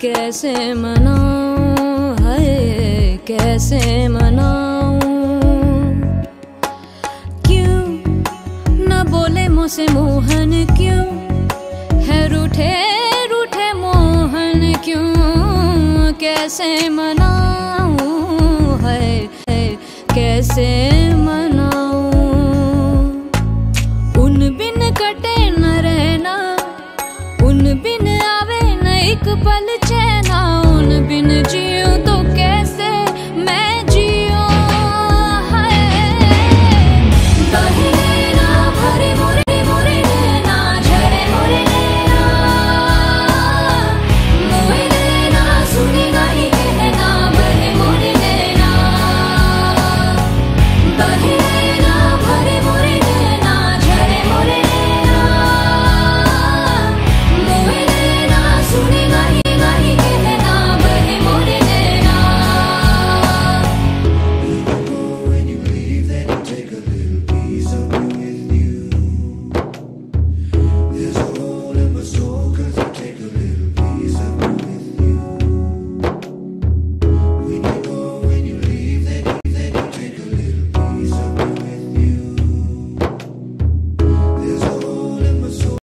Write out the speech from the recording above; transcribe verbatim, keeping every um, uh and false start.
कैसे मनाऊं, हाय कैसे मनाऊं। क्यों न बोले मुझसे मोहन, क्यों है रूठे रूठे मोहन, क्यों कैसे मनाऊं, हाय कैसे मनाऊं। उन बिन कटे न रहना, उन बिन आवे न एक पल चैना, उन बिन जी